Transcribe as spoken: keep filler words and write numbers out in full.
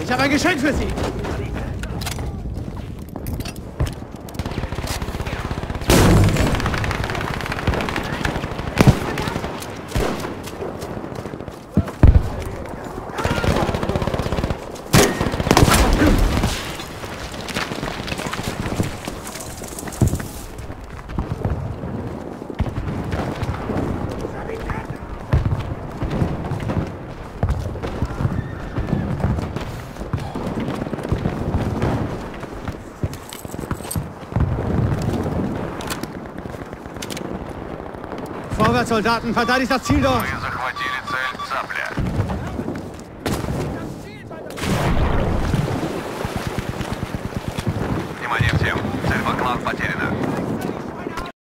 Ich habe ein Geschenk für Sie. Vorwärts, Soldaten, verteidigt das Ziel dort! Мы захватили цель «Цапля». Внимание всем! Цель Баклан потеряна.